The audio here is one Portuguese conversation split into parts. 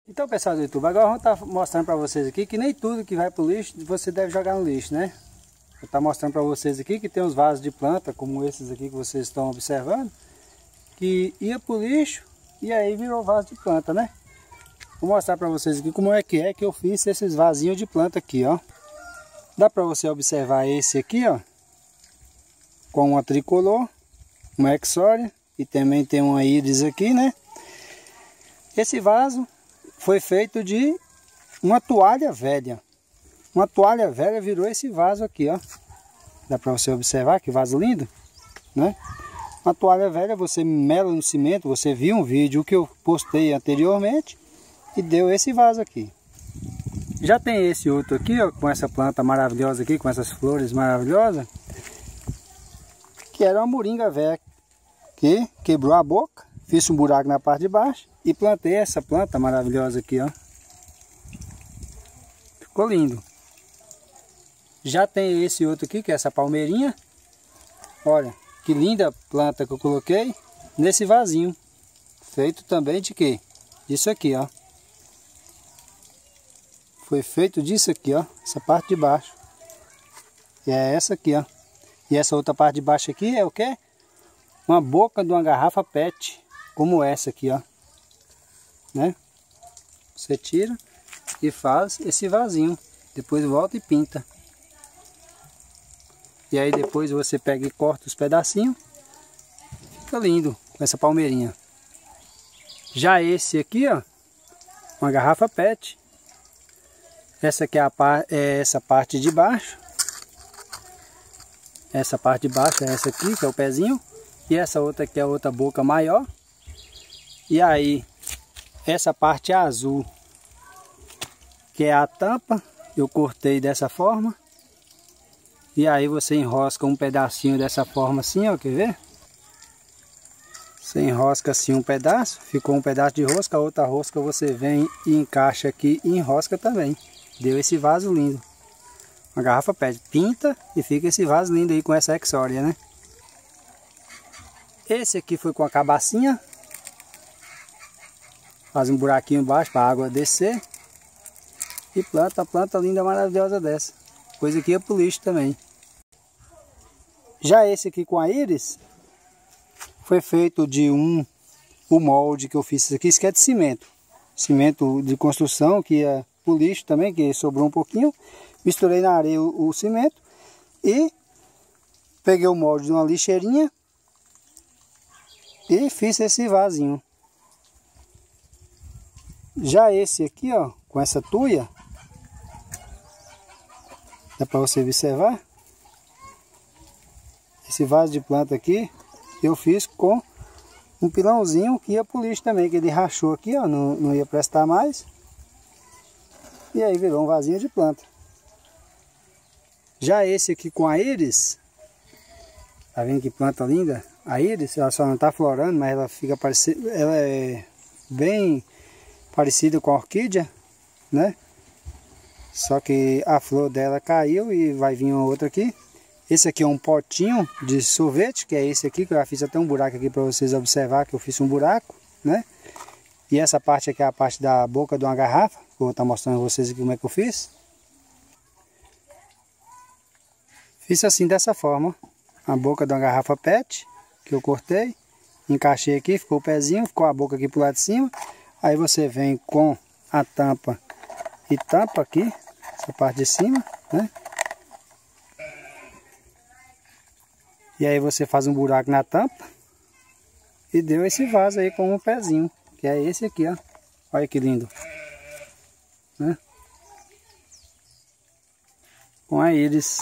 Então, pessoal do YouTube, agora eu vou estar mostrando para vocês aqui que nem tudo que vai para o lixo você deve jogar no lixo, né? Vou estar mostrando para vocês aqui que tem uns vasos de planta, como esses aqui que vocês estão observando, que ia para o lixo e aí virou vaso de planta, né? Vou mostrar para vocês aqui como é que eu fiz esses vasinhos de planta aqui, ó. Dá para você observar esse aqui, ó, com uma tricolor, uma exória e também tem uma íris aqui, né? Esse vaso foi feito de uma toalha velha. Uma toalha velha virou esse vaso aqui, ó. Dá para você observar que vaso lindo, né? Uma toalha velha você mela no cimento. Você viu um vídeo que eu postei anteriormente e deu esse vaso aqui. Já tem esse outro aqui, ó, com essa planta maravilhosa aqui, com essas flores maravilhosas, que era uma moringa velha que quebrou a boca. Fiz um buraco na parte de baixo e plantei essa planta maravilhosa aqui, ó. Ficou lindo. Já tem esse outro aqui, que é essa palmeirinha. Olha, que linda planta que eu coloquei nesse vasinho. Feito também de quê? Disso aqui, ó. Foi feito disso aqui, ó. Essa parte de baixo. E é essa aqui, ó. E essa outra parte de baixo aqui é o quê? Uma boca de uma garrafa PET. Como essa aqui, ó, né? Você tira e faz esse vasinho, depois volta e pinta. E aí depois você pega e corta os pedacinhos, fica lindo com essa palmeirinha. Já esse aqui, ó, uma garrafa PET. Essa aqui é essa parte de baixo. Essa parte de baixo é essa aqui, que é o pezinho. E essa outra aqui é a outra boca maior. E aí, essa parte azul, que é a tampa, eu cortei dessa forma. E aí você enrosca um pedacinho dessa forma assim, ó, quer ver? Você enrosca assim um pedaço, ficou um pedaço de rosca, a outra rosca você vem e encaixa aqui e enrosca também. Deu esse vaso lindo. Uma garrafa PET, pinta e fica esse vaso lindo aí com essa exória, né? Esse aqui foi com a cabacinha. Faz um buraquinho embaixo para a água descer. E planta linda, maravilhosa dessa. Coisa que ia para o lixo também. Já esse aqui com a íris, foi feito de o molde que eu fiz isso aqui. Isso aqui é de cimento. Cimento de construção, que ia para o lixo também, que sobrou um pouquinho. Misturei na areia o cimento. E peguei o molde de uma lixeirinha. E fiz esse vasinho. Já esse aqui, ó, com essa tuia, dá para você observar. Esse vaso de planta aqui, eu fiz com um pilãozinho que ia pro lixo também, que ele rachou aqui, ó, não ia prestar mais. E aí virou um vasinho de planta. Já esse aqui com a íris, tá vendo que planta linda? A íris, ela só não tá florando, mas ela fica parecida, ela é bem parecida com a orquídea, né? Só que a flor dela caiu e vai vir uma outra aqui. Esse aqui é um potinho de sorvete, que é esse aqui, que eu já fiz até um buraco aqui para vocês observar que eu fiz um buraco, né? E essa parte aqui é a parte da boca de uma garrafa, que eu vou estar mostrando a vocês aqui como é que eu fiz. Fiz assim, dessa forma, a boca de uma garrafa PET, que eu cortei, encaixei aqui, ficou o pezinho, ficou a boca aqui pro lado de cima. Aí você vem com a tampa e tampa aqui, essa parte de cima, né? E aí você faz um buraco na tampa e deu esse vaso aí com um pezinho, que é esse aqui, ó. Olha que lindo, né? Com a íris.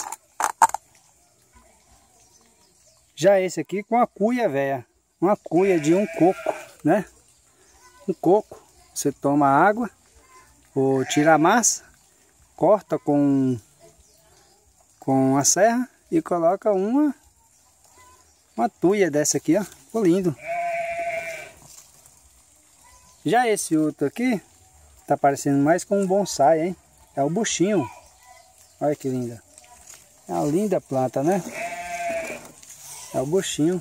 Já esse aqui com a cuia velha, uma cuia de um coco, né? Um coco, você toma água ou tira a massa, corta com a serra e coloca uma tuia dessa aqui, ó. Ficou lindo. Já esse outro aqui tá parecendo mais com um bonsai, hein? É o buchinho. Olha que linda. É uma linda planta, né? É o buchinho.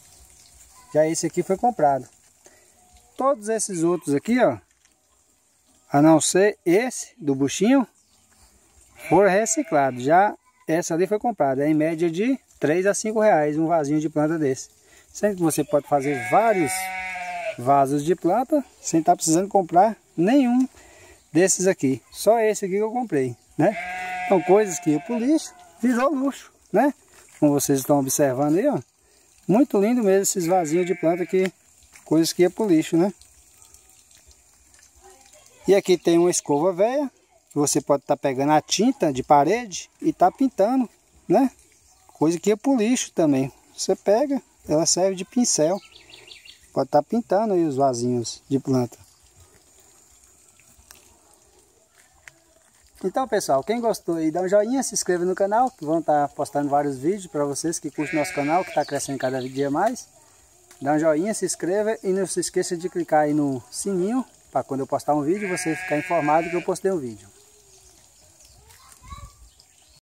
Já esse aqui foi comprado. Todos esses outros aqui, ó, A não ser esse do buchinho for reciclado. Já essa ali foi comprada. É em média de 3 a 5 reais um vasinho de planta desse. Sendo que você pode fazer vários vasos de planta sem estar precisando comprar nenhum desses aqui. Só esse aqui que eu comprei, né? Então coisas que iam pro lixo virou luxo, né? Como vocês estão observando aí, ó. Muito lindo mesmo esses vasinhos de planta aqui. Coisas que iam pro lixo, né? E aqui tem uma escova velha. Você pode estar pegando a tinta de parede e tá pintando, né? Coisa que ia pro lixo também. Você pega, ela serve de pincel. Pode estar pintando aí os vasinhos de planta. Então, pessoal, quem gostou aí, dá um joinha, se inscreva no canal, que vão estar postando vários vídeos para vocês que curtem nosso canal, que está crescendo cada dia mais. Dá um joinha, se inscreva e não se esqueça de clicar aí no sininho, para quando eu postar um vídeo, você ficar informado que eu postei um vídeo.